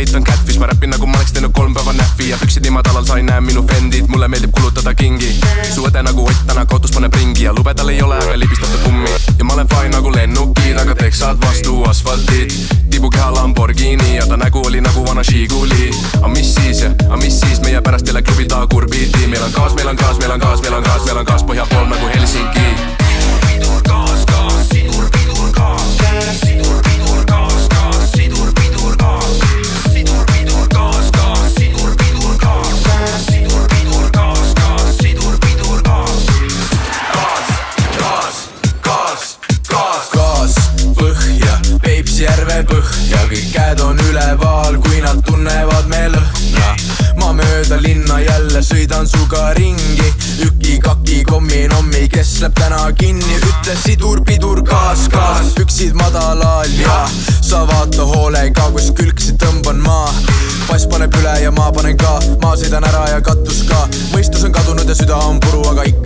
heitan catfish, ma räppin nagu ma oleks teinud 3 päeva näppi ja püksid nii madalal sa ei näe minu fendid, mulle meeldib kulutada kingi. Su õde nagu Ott täna kautus paneb ringi ja lubedal ei ole aga libistatud kummi. Ja ma olen fine nagu lennukid, aga teksad vastu asfaltid. Tibukeha Lamborghini ja ta nägu oli nagu vana Žiguli. A mis siis, meie pärast jälle klubi taha kurbiiti. Meil on gaas, meil on gaas, meil on gaas, meil on gaas, meil on gaas põhja pool nagu Helsingi. Sidur, gaas, gaas, sidur, pidur, gaas. Sidur, pidur, gaas, gaas, sidur, pidur, gaas. Sidur, pidur, gaas, gaas, sidur, pidur, gaas. Sidur, pidur, gaas, gaas, sidur, pidur, gaas. Gaas, gaas, gaas, gaas põhja, Peipsjärve põhja. Kõik käed on üleval, kui nad tunnevad me lõhna. Ma mööda linna jälle sõidan suga ringi. Üki-kaki kommi-nommi, kes läheb täna kinni. Ütle sidur, pidur, gaas, gaas, püksid madalal ja sa vaata hoolega, kus külgsi tõmban maa. Pass paneb üle ja ma panen ka, ma sõidan ära ja katus ka. Mõistus on kadunud ja süda on puru, aga ikka